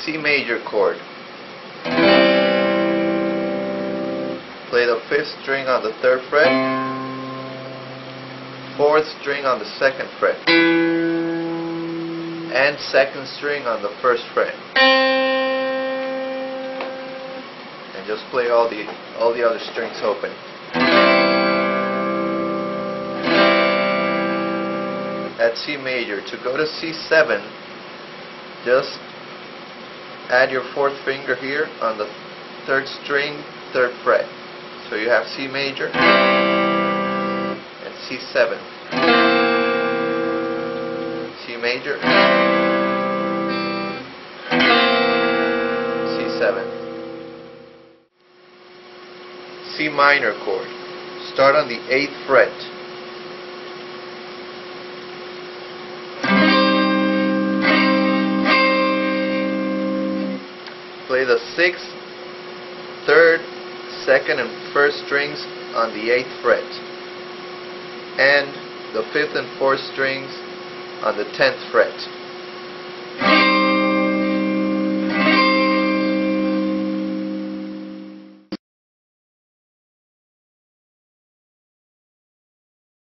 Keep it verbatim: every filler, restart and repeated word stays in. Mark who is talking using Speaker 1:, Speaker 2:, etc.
Speaker 1: C major chord. Play the fifth string on the third fret, fourth string on the second fret, and second string on the first fret. And just play all the all the other strings open. At C major, to go to C seven, just add your fourth finger here on the third string, third fret. So you have C major and C seven. C major, C seven. C minor chord. Start on the eighth fret. Play the sixth, third, second, and first strings on the eighth fret, and the fifth and fourth strings on the tenth fret.